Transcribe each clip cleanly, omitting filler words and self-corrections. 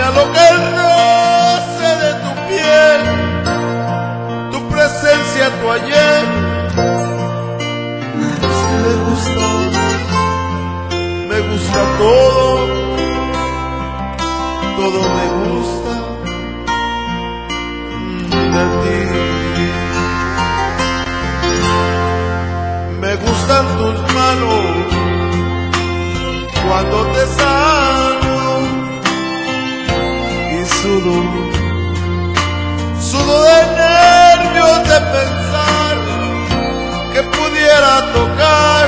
lo que el roce de tu piel, tu presencia, tu ayer. Me gusta todo, todo me gusta de ti. Me gustan tus manos cuando te saludo y sudo de nervios de pensar que pudiera tocar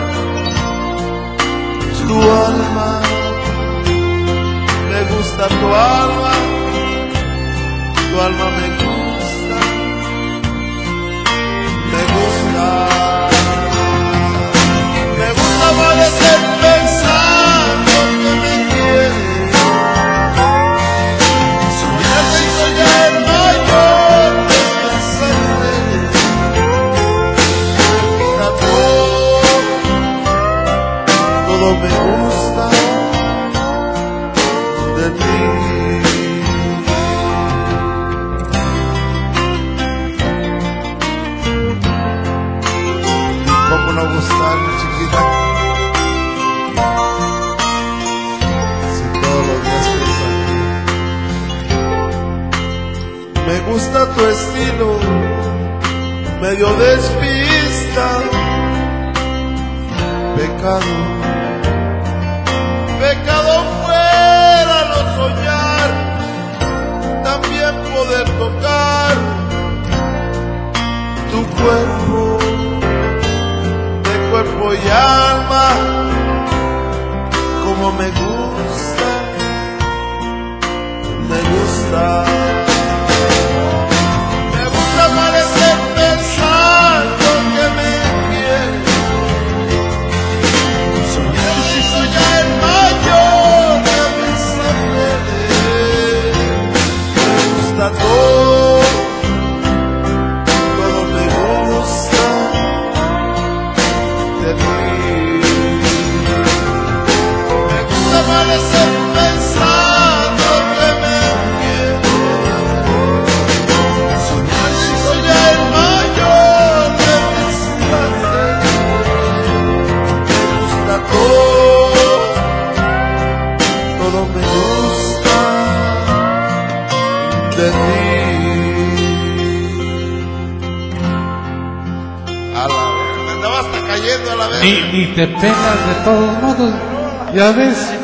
tu alma. Me gusta tu alma me gusta, me gusta. Me gusta amanecer pensando que me quieres, soñar y soñar mayor descansarte. Me gusta todo me gusta de ti. ¿Cómo no gustarme, chiquita? Si todos los días pienso en ti. Me gusta tu estilo, medio despista. Pecado fuera no soñar, también poder tocar tu cuerpo, de cuerpo y alma, como me gusta, me gusta. Me gusta amanecer pensando que me quieres, todo me gusta de ti. Me gusta amanecer pensando que me quieres, soñar si soy el mayor de mis placeres. Me gusta todo me gusta de ti. A la vez, me andaba hasta cayendo a la vez. Ni te pegas de todos modos, ya ves.